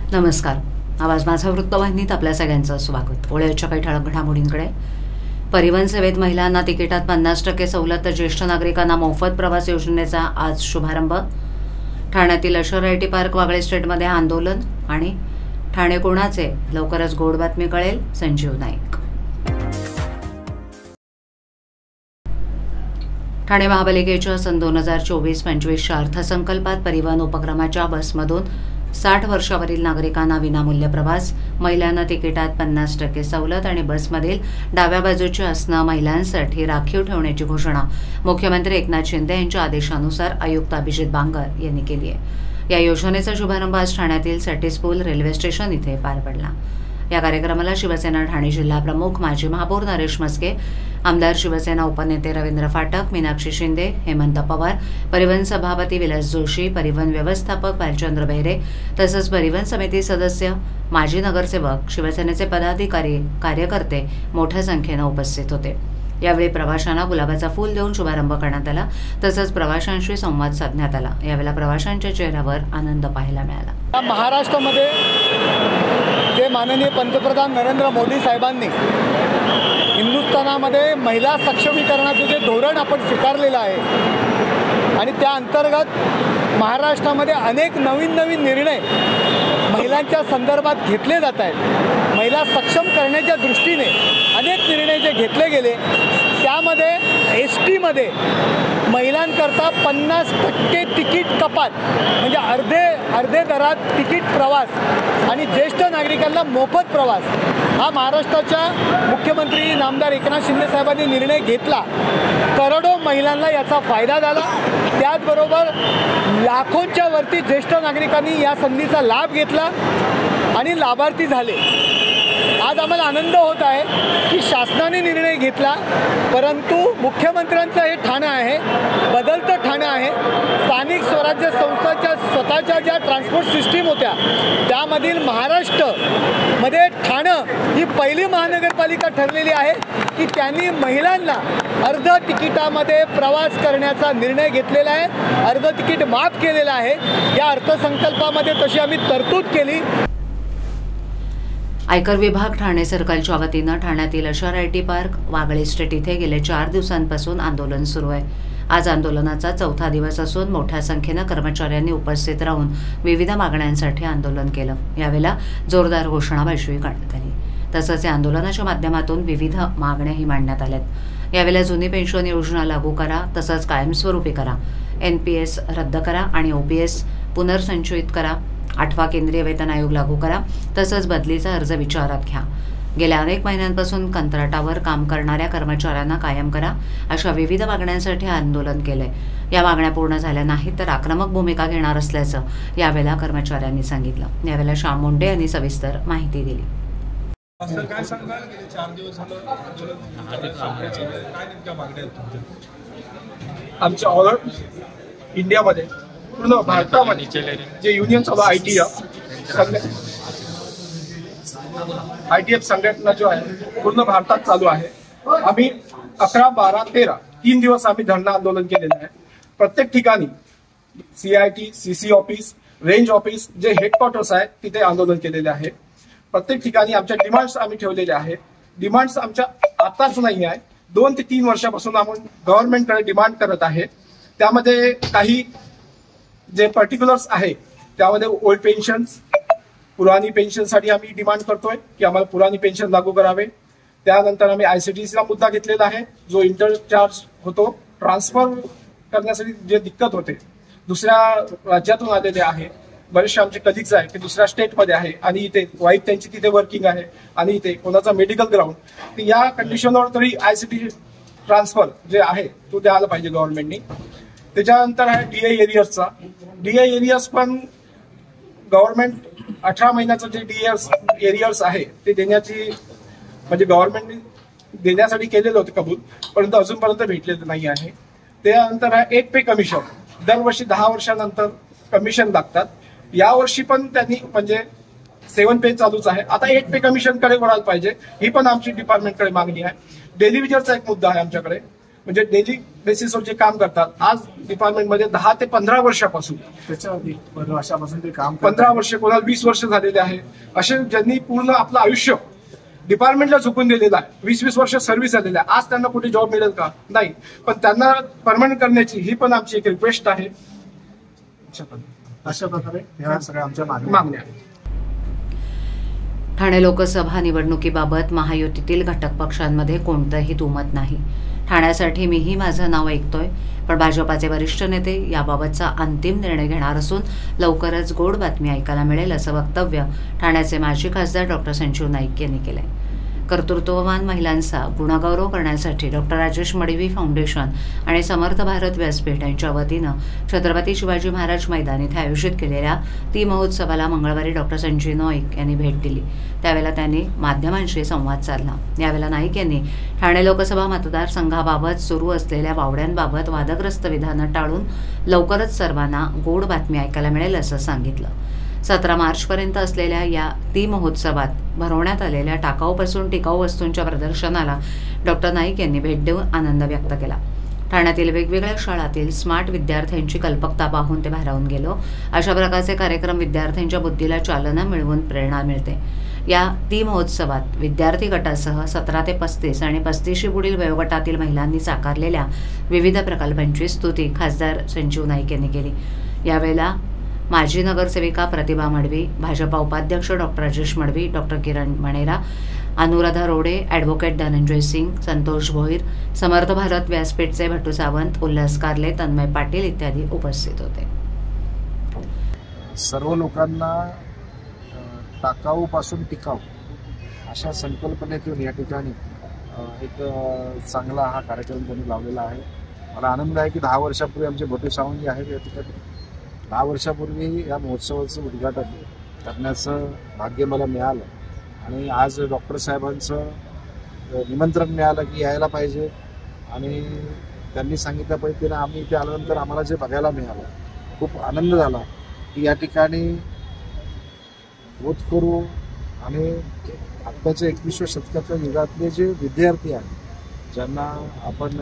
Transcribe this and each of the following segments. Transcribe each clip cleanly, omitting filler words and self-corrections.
नमस्कार. आवाज माझा वृत्तवाहिनीत आपल्या सगळ्यांचं स्वागत. ओळखच्या काही ठळक घडामोडींकडे. परिवहन सेवेत महिलांना तिकिटात 50% सवलत तर ज्येष्ठ नागरिकांना मोफत प्रवास योजनेचा आज शुभारंभ. ठाण्यातील अशर आयटी पार्क वागळे स्टेटमध्ये आंदोलन आणि ठाणे कोणाचे, लवकरच गोड बातमी कळेल. संजीव नाईक. ठाणे महापालिकेच्या सन 2024-25च्या अर्थसंकल्पात परिवहन उपक्रमाच्या बसमधून 60 वर्षावरील नागरिकांना विनामूल्य प्रवास, महिलांना तिकिटात 50% सवलत आणि बसमधील डाव्या बाजूचे आसनं महिलांसाठी राखीव ठेवण्याची घोषणा मुख्यमंत्री एकनाथ शिंदे यांच्या आदेशानुसार आयुक्त अभिजित बांगर यांनी केली आहे. या योजनेचा शुभारंभ आज ठाण्यातील सॅटिसपूल रेल्वे स्टेशन इथे पार पडला. या कार्यक्रमाला शिवसेना ठाणे जिल्हा प्रमुख माजी महापौर नरेश मस्के, आमदार शिवसेना उपनेते रवींद्र फाटक, मीनाक्षी शिंदे, हेमंत पवार, परिवहन सभापती विलास जोशी, परिवहन व्यवस्थापक भालचंद्र बेहरे तसंच परिवहन समिती सदस्य, माजी नगरसेवक, शिवसेनेचे पदाधिकारी, कार्यकर्ते मोठ्या संख्येने उपस्थित होते. यावेळी प्रवाशांना गुलाबाचा फूल देऊन शुभारंभ करण्यात आला. तसंच प्रवाशांशी संवाद साधण्यात आला. यावेळी प्रवाशांच्या चेहऱ्यावर आनंद पाहायला मिळाला. महाराष्ट्रामध्ये जे माननीय पंतप्रधान नरेंद्र मोदी साहेबांनी हिंदुस्थानामध्ये महिला सक्षमीकरणाचं जे धोरण आपण स्वीकारलेलं आहे आणि त्या अंतर्गत महाराष्ट्रामध्ये अनेक नवीन निर्णय महिलांच्या संदर्भात घेतले जात आहेत. महिला सक्षम करण्याच्या दृष्टीने अनेक निर्णय जे घेतले गेले त्यामध्ये STमध्ये महिलांकरता 50% तिकीट कपात म्हणजे अर्धे दरात तिकीट प्रवास आणि ज्येष्ठ नागरिकांना मोफत प्रवास हा महाराष्ट्राच्या मुख्यमंत्री नामदार एकनाथ शिंदे साहेबांनी निर्णय घेतला. करोडो महिलांना याचा फायदा झाला. त्याचबरोबर लाखोंच्या वरती ज्येष्ठ नागरिकांनी या संधीचा लाभ घेतला आणि लाभार्थी झाले. आज आम्हाला आनंद होत आहे की शासनाने निर्णय घेतला, परंतु मुख्यमंत्र्यांचं हे ठाणं आहे, बदलतं ठाणं आहे. स्थानिक स्वराज्य संस्थांच्या स्वतःच्या ज्या ट्रान्सपोर्ट सिस्टीम होत्या त्यामधील महाराष्ट्रामध्ये ठाणं ही पहिली महानगरपालिका ठरलेली आहे की त्यांनी महिलांना अर्ध तिकिटामध्ये प्रवास करण्याचा निर्णय घेतलेला आहे. अर्ध तिकीट माफ केलेलं आहे. या अर्थसंकल्पामध्ये तशी आम्ही तरतूद केली. आयकर विभाग ठाणे सर्कलच्या वतीनं ठाण्यातील Ashar IT park Wagle estate इथे गेले 4 दिवसांपासून आंदोलन सुरू आहे. आज आंदोलनाचा 4था दिवस असून मोठ्या संख्येनं कर्मचाऱ्यांनी उपस्थित राहून विविध मागण्यांसाठी आंदोलन केलं. यावेळेला जोरदार घोषणाबाजी करण्यात आली. तसंच या आंदोलनाच्या माध्यमातून विविध मागण्याही मांडण्यात आल्यात. यावेळेला जुनी पेन्शन योजना लागू करा, तसंच कायमस्वरूपी करा, NPS रद्द करा आणि OPS पुनर्संचयित करा, 8वा केंद्रीय वेतन आयोग लागू करा, तसंच बदलीचा अर्ज विचारात घ्या, गेल्या अनेक महिन्यांपासून कंत्राटावर काम करणाऱ्या कर्मचाऱ्यांना कायम करा, अशा विविध मागण्यांसाठी आंदोलन केलंय. या मागण्या पूर्ण झाल्या नाहीत तर आक्रमक भूमिका घेणार असल्याचं यावेळेला कर्मचाऱ्यांनी सांगितलं. यावेळेला श्याम मुंडे यांनी सविस्तर माहिती दिली. आमच्या ऑल इंडियामध्ये पूर्ण भारतामध्ये जे युनियन चालू ITF संघटना जो आहे पूर्ण भारतात चालू आहे. आम्ही 11, 12, 13 3 दिवस आम्ही धरणं आंदोलन केलेलं आहे. प्रत्येक ठिकाणी CIT, CC office, range office जे हेडक्वार्टर्स आहेत तिथे आंदोलन केलेले आहे. प्रत्येक ठिकाणी आमच्या डिमांड्स आम्ही ठेवलेले आहेत. डिमांड्स आमच्या आताच नाही आहे, 2 ते 3 वर्षापासून आपण गव्हर्नमेंटकडे डिमांड करत आहे. त्यामध्ये काही जे पर्टिक्युलर्स आहे त्यामध्ये ओल्ड पेन्शन्स, पुराणी पेन्शनसाठी आम्ही डिमांड करतोय की आम्हाला पुराणी पेन्शन लागू करावे. त्यानंतर आम्ही ICTCला मुद्दा घेतलेला आहे जो इंटरचार्ज होतो, ट्रान्सफर करण्यासाठी जे दिक्कत होते, दुसऱ्या राज्यातून आलेले आहे. बरेचसे आमचे कलिग्स आहे की दुसऱ्या स्टेटमध्ये आहे आणि इथे वाईफ त्यांची तिथे वर्किंग आहे आणि इथे कोणाचा मेडिकल ग्राउंड, तर या कंडिशनवर तरी ICT ट्रान्सफर जे आहे तो द्यायला पाहिजे गव्हर्नमेंटनी. त्याच्यानंतर आहे DA एरियर्सचा. DA एरियर्स पण गव्हर्नमेंट 18 महिन्याचं जे DA एरियर्स आहे ते देण्याची म्हणजे गव्हर्नमेंटने देण्यासाठी केलेलं होतं कबूल, परंतु अजूनपर्यंत भेटलेलं नाही आहे. त्यानंतर आहे 8 पे कमिशन. दरवर्षी 10 वर्षानंतर कमिशन लागतात. यावर्षी पण त्यांनी म्हणजे 7 पे चालूच आहे, आता 8 पे कमिशनकडे वळायला पाहिजे, ही पण आमची डिपार्टमेंटकडे मागणी आहे. डेली वेजरचा एक मुद्दा आहे आमच्याकडे, म्हणजे डेली बेसिसवर जे काम करतात, आज डिपार्टमेंटमध्ये 10 ते 15 वर्षापासून, त्याच्या वर्षापासून ते काम 15 वर्ष, कोणाला 20 वर्ष झालेले आहे, असे ज्यांनी पूर्ण आपलं आयुष्य डिपार्टमेंटला झुकून दिलेलं आहे, 20-20 वर्ष सर्व्हिस झालेलं आहे. आज त्यांना कुठे जॉब मिळेल का? नाही. पण त्यांना परमनंट करण्याची ही पण आमची एक रिक्वेस्ट आहे. अशा प्रकारे या सगळ्या आमच्या मागण्या आहेत. ठाणे लोकसभा निवडणुकीबाबत महायुतीतील घटक पक्षांमध्ये कोणतंही दुमत नाही. ठाण्यासाठी मीही माझं नाव ऐकतोय, पण भाजपाचे वरिष्ठ नेते याबाबतचा अंतिम निर्णय घेणार असून लवकरच गोड बातमी ऐकायला मिळेल, असं वक्तव्य ठाण्याचे माजी खासदार डॉक्टर संजीव नाईक यांनी केलंय. कर्तृत्ववान महिलांचा गुणगौरव करण्यासाठी डॉक्टर राजेश मडवी फाउंडेशन आणि समर्थ भारत व्यासपीठ यांच्या वतीनं छत्रपती शिवाजी महाराज मैदान इथे आयोजित केलेल्या ती महोत्सवाला मंगळवारी डॉक्टर संजीव नाईक यांनी भेट दिली. त्यावेळेला त्यांनी माध्यमांशी संवाद साधला. यावेळेला नाईक यांनी ठाणे लोकसभा मतदारसंघाबाबत सुरू असलेल्या वावड्यांबाबत वादग्रस्त विधानं टाळून लवकरच सर्वांना गोड बातमी ऐकायला मिळेल असं सांगितलं. 17 मार्चपर्यंत असलेल्या या ती महोत्सवात भरवण्यात आलेल्या टाकाऊपासून टिकाऊ वस्तूंच्या प्रदर्शनाला डॉक्टर नाईक यांनी भेट देऊन आनंद व्यक्त केला. ठाण्यातील वेगवेगळ्या शाळांतील स्मार्ट विद्यार्थ्यांची कल्पकता पाहून ते भारावून गेलो. अशा प्रकारचे कार्यक्रम विद्यार्थ्यांच्या बुद्धीला चालना मिळवून प्रेरणा मिळते. या ती महोत्सवात विद्यार्थी गटासह 17 ते 35 आणि 35 पुढील वयोगटातील महिलांनी साकारलेल्या विविध प्रकल्पांची स्तुती खासदार संजीव नाईक यांनी केली. यावेळेला माजी नगरसेविका प्रतिभा मडवी, भाजपा उपाध्यक्ष doctor Rajesh Madavi, doctor Kiran Manera, Anuradha Rode, advocate Dhananjay Singh, Santosh Bhoir, Samarth Bharat व्यासपीठचे भट्टू सावंत, उल्हास कारले, तन्मय पाटील इत्यादी उपस्थित होते. सर्व लोकांना टाकाऊ पासून टिकाऊ अशा संकल्पनेतून या ठिकाणी एक चांगला हा कार्यक्रम त्यांनी लावलेला आहे. मला आनंद आहे की 10 वर्षापूर्वी आमचे भट्टू सावंत जे आहेत या ठिकाणी 10 वर्षापूर्वी या महोत्सवाचं उद्घाटन करण्याचं भाग्य मला मिळालं आणि आज डॉक्टर साहेबांचं निमंत्रण मिळालं की यायला पाहिजे आणि त्यांनी सांगितल्या पद्धतीनं आम्ही इथे आल्यानंतर आम्हाला जे बघायला मिळालं खूप आनंद झाला की या ठिकाणी होतकरू आणि आत्ताच्या 21व्या शतकातल्या युगातले जे विद्यार्थी आहेत, ज्यांना आपण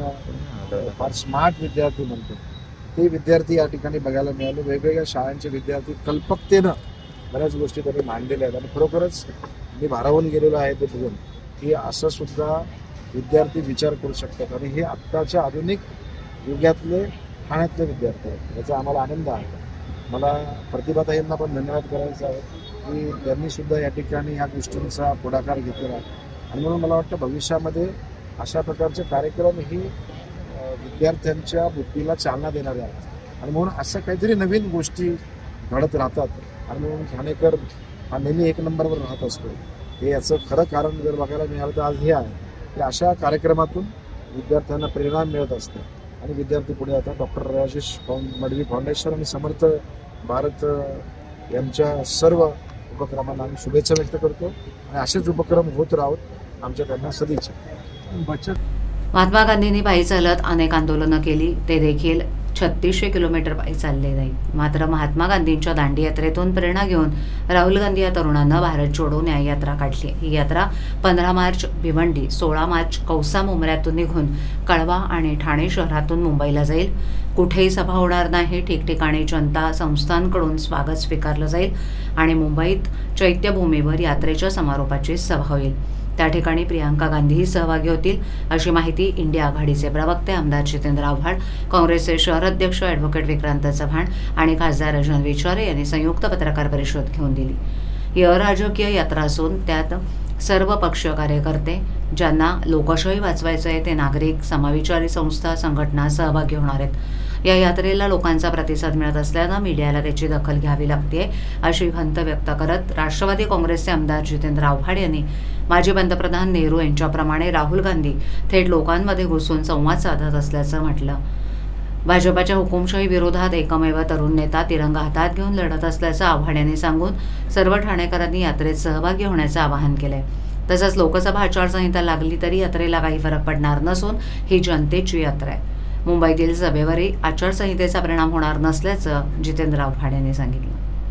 फार स्मार्ट विद्यार्थी म्हणतो, ते विद्यार्थी या ठिकाणी बघायला मिळाले. वेगवेगळ्या शाळांचे विद्यार्थी कल्पकतेनं बऱ्याच गोष्टी त्यांनी मांडलेल्या आहेत आणि खरोखरच मी भारावून गेलेलो आहे ते बघून की असं सुद्धा विद्यार्थी विचार करू शकतात आणि हे आत्ताच्या आधुनिक युगातले ठाण्यातले विद्यार्थी आहेत. याचा आम्हाला आनंद आहे. मला प्रतिभाताईंना पण धन्यवाद करायचा आहे की त्यांनी सुद्धा या ठिकाणी ह्या गोष्टींचा पुढाकार घेतलेला आहे आणि म्हणून मला वाटतं भविष्यामध्ये अशा प्रकारचे कार्यक्रम ही विद्यार्थ्यांच्या बुद्धीला चालना देणारे आहेत आणि म्हणून असं काहीतरी नवीन गोष्टी घडत राहतात आणि म्हणून ठाणेकर हा नेहमी 1 नंबरवर राहत असतो. हे याचं खरं कारण जर बघायला मिळालं तर आज हे आहे की अशा कार्यक्रमातून विद्यार्थ्यांना प्रेरणा मिळत असते आणि विद्यार्थी पुढे जातात. डॉक्टर राजेश मडवी फाउंडेशन आणि समर्थ भारत यांच्या सर्व उपक्रमांना आम्ही शुभेच्छा व्यक्त करतो आणि असेच उपक्रम होत राहत आमच्या त्यांना सदिच्छा. बचत महात्मा गांधींनी पायी चालत अनेक आंदोलनं केली, ते देखील 3600 किलोमीटर पायी चालले नाही. मात्र महात्मा गांधींच्या दांडी यात्रेतून प्रेरणा घेऊन राहुल गांधी या तरुणांनं भारत जोडो न्याय यात्रा काढली. ही यात्रा 15 मार्च भिवंडी, 16 मार्च कौसा मुंब्र्यातून निघून कळवा आणि ठाणे शहरातून मुंबईला जाईल. कुठेही सभा होणार नाही. ठिकठिकाणी जनता संस्थांकडून स्वागत स्वीकारलं जाईल आणि मुंबईत चैत्यभूमीवर यात्रेच्या समारोपाची सभा होईल. त्या ठिकाणी प्रियांका गांधीही सहभागी होतील, अशी माहिती इंडिया आघाडीचे प्रवक्ते आमदार जितेंद्र आव्हाड, काँग्रेसचे शहर अध्यक्ष ॲडव्होकेट विक्रांत चव्हाण आणि खासदार राजन विचारे यांनी संयुक्त पत्रकार परिषद घेऊन दिली. ही अराजकीय यात्रा असून त्यात सर्व पक्षीय कार्यकर्ते, ज्यांना लोकशाही वाचवायचं आहे ते नागरिक, समविचारी संस्था, संघटना सहभागी होणार आहेत. या यात्रेला लोकांचा प्रतिसाद मिळत असल्यानं मीडियाला त्याची दखल घ्यावी लागते, अशी खंत व्यक्त करत राष्ट्रवादी काँग्रेसचे आमदार जितेंद्र आव्हाड यांनी माजी पंतप्रधान नेहरू यांच्याप्रमाणे राहुल गांधी थेट लोकांमध्ये घुसून संवाद साधत असल्याचं म्हटलं. भाजपाच्या हुकुमशाही विरोधात एकमेव तरुण नेता तिरंगा हातात घेऊन लढत असल्याचं आव्हाड यांनी सांगून सर्व ठाणेकरांनी यात्रेत सहभागी होण्याचं आवाहन केलंय. तसंच लोकसभा आचारसंहिता लागली तरी यात्रेला काही फरक पडणार नसून ही जनतेची यात्रा आहे. मुंबईतील सभेवरही आचारसंहितेचा परिणाम होणार नसल्याचं जितेंद्र आव्हाड यांनी सांगितलं.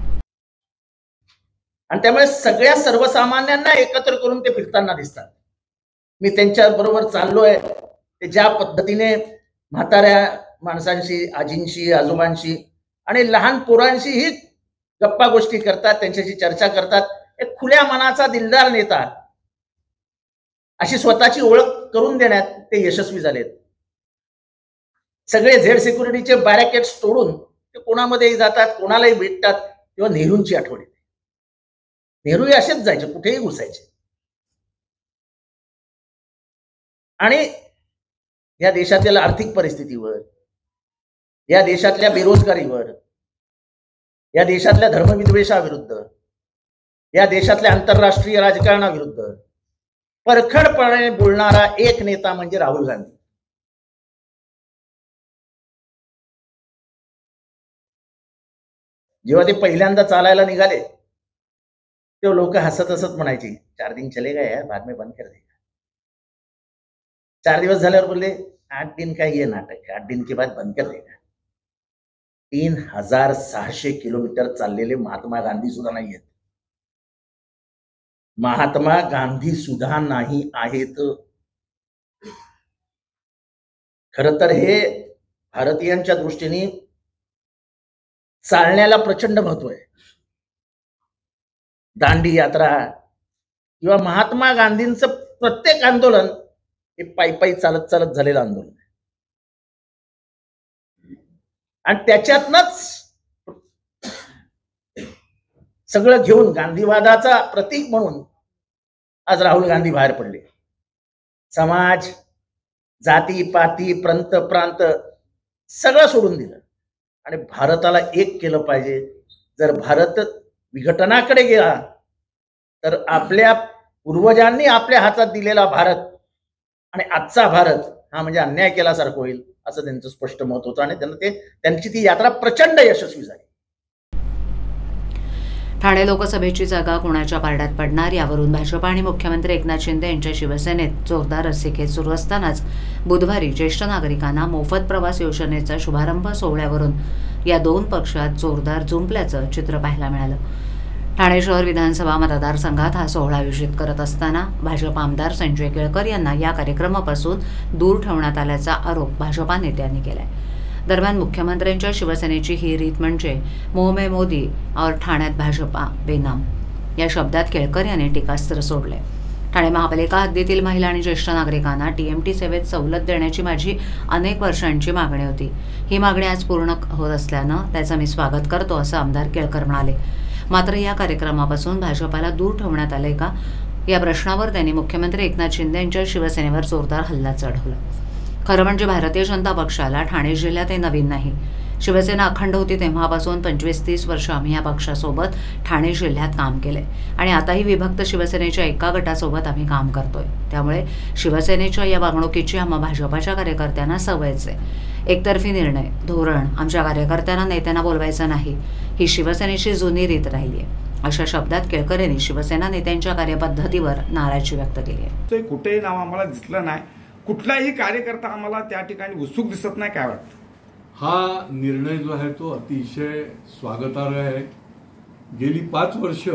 आणि त्यामुळे सगळ्या सर्वसामान्यांना एकत्र करून ते फिरताना दिसतात. मी त्यांच्या बरोबर चाललोय, ते ज्या पद्धतीने म्हाताऱ्या माणसांशी, आजींशी, आजोबांशी आणि लहान पोरांशी ही गप्पा गोष्टी करतात, त्यांच्याशी चर्चा करतात. एक खुल्या मनाचा दिलदार नेता अशी स्वतःची ओळख करून देण्यात ते यशस्वी झालेत. सगळे झेड सिक्युरिटीचे बॅरिकेड्स तोडून ते कोणामध्येही जातात, कोणालाही भेटतात. तेव्हा नेहरूंची आठवण येते. नेहरू असेच जायचे, कुठेही घुसायचे. आणि या देशातील आर्थिक परिस्थितीवर, या देशातल्या बेरोजगारीवर, या देशातल्या धर्मविद्वेषाविरुद्ध, या देशातल्या आंतरराष्ट्रीय राजकारणाविरुद्ध परखडपणे बोलणारा एक नेता म्हणजे राहुल गांधी. जेव्हा ते पहिल्यांदा चालायला निघाले तेव्हा लोक हसत हसत म्हणायचे, 4 दिन चले गए यार, बाद में बंद कर देगा. 4 दिवस झाल्यावर बोलले, 8 दिन का ये नाटक है, 8 दिन के बाद बंद कर देगा. 3600 किलोमीटर चाललेले महात्मा गांधी सुद्धा नाही आहेत. महात्मा गांधी सुद्धा नाही आहेत. खरं तर हे भारतीयांच्या दृष्टीने चालण्याला प्रचंड महत्व आहे. दांडी यात्रा किंवा महात्मा गांधींचं प्रत्येक आंदोलन हे पायी चालत चालत झालेलं आंदोलन आहे. आणि त्याच्यातनच सगळं घेऊन गांधीवादाचा प्रतीक म्हणून आज राहुल गांधी बाहेर पडले. समाज, जाती पाती, प्रांत सगळं सोडून दिलं आणि भारताला एक केलं पाहिजे. जर भारत विघटनाकडे गेला तर आपल्या पूर्वजांनी आपल्या हातात दिलेला भारत आणि आजचा भारत हा म्हणजे अन्याय केल्यासारखं होईल असं त्यांचं स्पष्ट मत होतं. आणि त्यांची ती यात्रा प्रचंड यशस्वी झाली. ठाणे लोकसभेची जागा कोणाच्या पारड्यात पडणार यावरून भाजप आणि मुख्यमंत्री एकनाथ शिंदे यांच्या शिवसेनेत जोरदार रस्सीखेच सुरू असतानाच बुधवारी ज्येष्ठ नागरिकांना मोफत प्रवास योजनेचा शुभारंभ सोहळ्यावरून या 2 पक्षात जोरदार जुंपल्याचं चित्र पाहायला मिळालं. ठाणे शहर विधानसभा मतदारसंघात हा सोहळा आयोजित करत असताना भाजप आमदार संजय केळकर यांना या कार्यक्रमापासून दूर ठेवण्यात आल्याचा आरोप भाजपा नेत्यांनी केलाय. दरम्यान मुख्यमंत्र्यांच्या शिवसेनेची ही रीत म्हणजे मोह में मोदी और ठाण्यात भाजपा बेनाम या शब्दात केळकर यांनी टीकास्त्र सोडले. ठाणे महापालिका हद्दीतील महिला आणि ज्येष्ठ नागरिकांना टीएमटी सेवेत सवलत देण्याची माझी अनेक वर्षांची मागणी होती. ही मागणी आज पूर्ण होत असल्यानं त्याचं मी स्वागत करतो असं आमदार केळकर म्हणाले. मात्र या कार्यक्रमापासून भाजपाला दूर ठेवण्यात आले का या प्रश्नावर त्यांनी मुख्यमंत्री एकनाथ शिंदे यांच्या शिवसेनेवर जोरदार हल्ला चढवला. खरं म्हणजे भारतीय जनता पक्षाला ठाणे जिल्ह्यात हे नवीन नाही. शिवसेना अखंड होती तेव्हापासून 25-30 वर्ष आम्ही या पक्षासोबत ठाणे जिल्ह्यात काम केले आणि आताही विभक्त शिवसेनेच्या एका गटासोबत आम्ही काम करतोय. त्यामुळे शिवसेनेच्या या वागणुकीची आम्हा भाजपाच्या कार्यकर्त्यांना सवयच आहे. एकतर्फी निर्णय, धोरण आमच्या कार्यकर्त्यांना नेत्यांना बोलवायचं नाही, ही शिवसेनेची जुनी रीत राहिली आहे अशा शब्दात केळकर यांनी शिवसेना नेत्यांच्या कार्यपद्धतीवर नाराजी व्यक्त केली आहे. कुठेही नाव आम्हाला दिसलं नाही, कुठलाही कार्यकर्ता आम्हाला त्या ठिकाणी उत्सुक दिसत नाही. काय वाटतं? हा निर्णय जो आहे तो अतिशय स्वागतार्ह आहे. गेली 5 वर्ष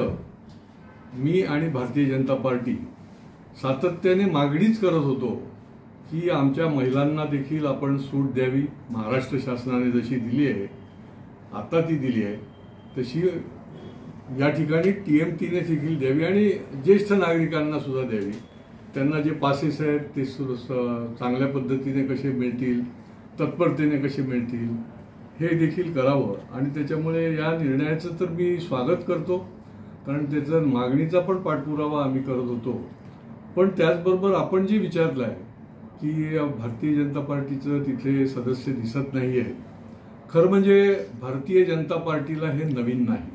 मी आणि भारतीय जनता पार्टी सातत्याने मागणीच करत होतो की आमच्या महिलांना देखील आपण सूट द्यावी. महाराष्ट्र शासनाने जशी दिली आहे, आता ती दिली आहे तशी या ठिकाणी टीएमटीने देखील द्यावी आणि ज्येष्ठ नागरिकांना सुद्धा द्यावी. त्यांना जे पासेस आहेत ते चांगल्या पद्धतीने कसे मिळतील, तत्परतेने कसे मिळतील हे देखील करावं. आणि त्याच्यामुळे या निर्णयाचं तर मी स्वागत करतो, कारण त्याचा मागणीचा पण पाठपुरावा आम्ही करत होतो. पण त्याचबरोबर आपण जे विचारलं आहे की भारतीय जनता पार्टीचं तिथले सदस्य दिसत नाही आहे. खरं म्हणजे भारतीय जनता पार्टीला हे नवीन नाही.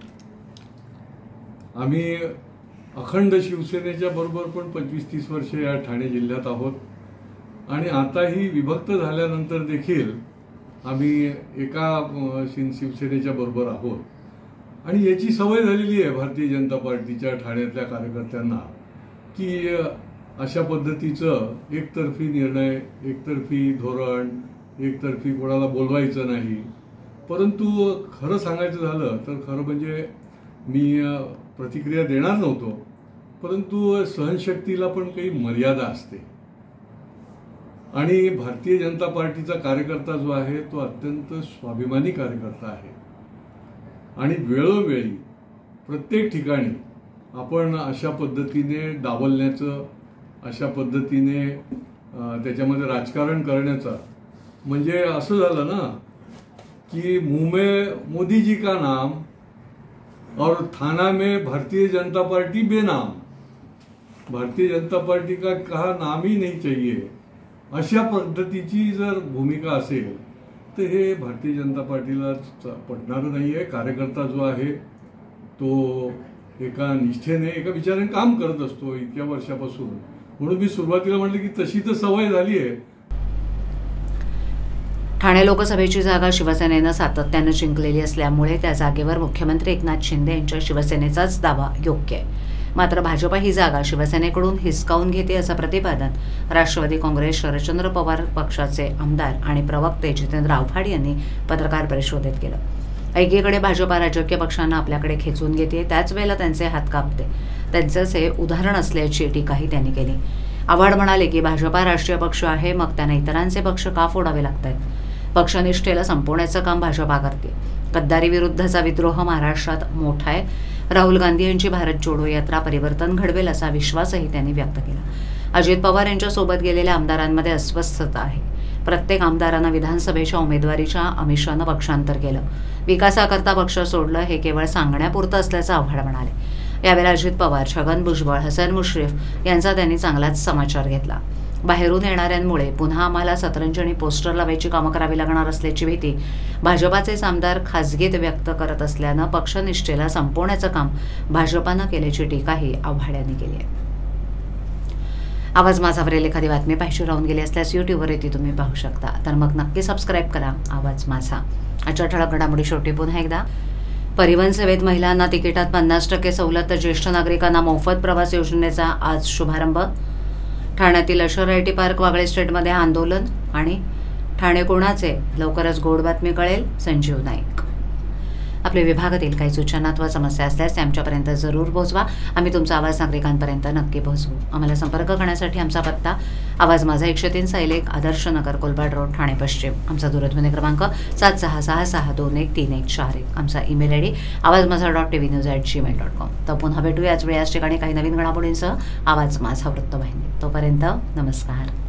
आम्ही अखंड शिवसेनेच्या बरोबर पण 25-30 वर्षे या ठाणे जिल्ह्यात आहोत आणि आताही विभक्त झाल्यानंतर देखील आम्ही एका शिवसेनेच्या बरोबर आहोत. आणि याची सवय झालेली आहे भारतीय जनता पार्टीच्या ठाण्यातल्या कार्यकर्त्यांना की अशा पद्धतीचं एकतर्फी निर्णय, एकतर्फी धोरण, एकतर्फी कोणाला बोलवायचं नाही. परंतु खरं सांगायचं झालं तर खरं म्हणजे मी प्रतिक्रिया देणार नव्हतो, परंतु सहनशक्तीला पण काही मर्यादा असते. आणि भारतीय जनता पार्टीचा कार्यकर्ता जो आहे तो अत्यंत स्वाभिमानी कार्यकर्ता आहे आणि वेळोवेळी प्रत्येक ठिकाणी आपण अशा पद्धतीने डावलण्याचं, अशा पद्धतीने त्याच्यामध्ये राजकारण करण्याचा, म्हणजे असं झालं ना कि मुंह में मोदी जी का नाम और थाना में भारतीय जनता पार्टी बेनाम, भारतीय जनता पार्टी का कहा नाम ही नहीं चाहिए, अशा पद्धतीची जर भूमिका असेल तर हे भारतीय जनता पार्टीला पटणारं नाहीये. कार्यकर्ता जो आहे तो एका निष्ठेने, एका विचाराने काम करत असतो इतक्या वर्षापासून. म्हणून मी सुरुवातीला म्हटलं की तशी तर सवय झाली आहे. ठाणे लोकसभेची जागा शिवसेनेनं सातत्यानं जिंकलेली असल्यामुळे त्या जागेवर मुख्यमंत्री एकनाथ शिंदे यांच्या शिवसेनेचाच दावा योग्य आहे. मात्र भाजपा ही जागा शिवसेनेकडून हिसकावून घेते असं प्रतिपादन राष्ट्रवादी काँग्रेस शरदचंद्र पवार पक्षाचे आमदार आणि प्रवक्ते जितेंद्र आव्हाड यांनी पत्रकार परिषदेत केलं. एकीकडे भाजपा राजकीय पक्षांना आपल्याकडे खेचून घेते, त्याच वेळेला त्यांचे हात कापते, त्यांचंच हे उदाहरण असल्याची टीकाही त्यांनी केली. आव्हाड म्हणाले की भाजपा राष्ट्रीय पक्ष आहे, मग त्यांना इतरांचे पक्ष का फोडावे लागतात? पक्षनिष्ठेला संपवण्याचं काम भाजपा करते. गद्दारी विरुद्धचा विद्रोह महाराष्ट्रात मोठा आहे. राहुल गांधी यांची भारत जोडो यात्रा परिवर्तन घडवेल असा विश्वासही त्यांनी व्यक्त केला. अजित पवार यांच्यासोबत गेलेल्या आमदारांमध्ये अस्वस्थता आहे. प्रत्येक आमदारांना विधानसभेच्या उमेदवारीच्या आमिषानं पक्षांतर केलं. विकासाकरता पक्ष सोडलं हे केवळ सांगण्यापुरतं असल्याचं आव्हाड म्हणाले. यावेळी अजित पवार, छगन भुजबळ, हसन मुश्रीफ यांचा त्यांनी चांगलाच समाचार घेतला. बाहेरून येणाऱ्यांमुळे पुन्हा आम्हाला सतरंजी पोस्टर लावायची कामं करावी लागणार असल्याची भीती भाजपाचे आमदार खासगीत व्यक्त करत असल्यानं पक्षनिष्ठेला संपवण्याचं काम भाजपानं केल्याची टीकाही आव्हाड यांनी केली आहे. आवाज माझावरील एखादी बातमी पाहिजे राहून गेली असल्यास यूट्यूबवर ती तुम्ही पाहू शकता, तर मग नक्की सबस्क्राईब करा आवाज माझा. आजच्या ठळक घडामोडी शेवटी पुन्हा एकदा. परिवहन सेवेत महिलांना तिकिटात 50% सवलत, तर ज्येष्ठ नागरिकांना मोफत प्रवास योजनेचा आज शुभारंभ. ठाण्यातील Ashar I T park Wagle स्टेटमध्ये आंदोलन आणि ठाणे कोणाचे, लवकरच गोड बातमी कळेल, संजीव नाईक. आपल्या विभागातील काही सूचना अथवा समस्या असल्यास ते आमच्यापर्यंत जरूर पोहोचवा. आम्ही तुमचा आवाज नागरिकांपर्यंत नक्की पोहोचवू. आम्हाला संपर्क करण्यासाठी आमचा पत्ता आवाज माझा 103 सायलेक आदर्श नगर कोलबाड रोड ठाणे पश्चिम. आमचा दूरध्वनी क्रमांक 7666213141. आमचा ईमेल ID awazmaza.tvnews@gmail.com. तर पुन्हा भेटूया याच वेळी याच ठिकाणी काही नवीन घडामोडींसह आवाज माझा वृत्तवाहिनी. तोपर्यंत नमस्कार.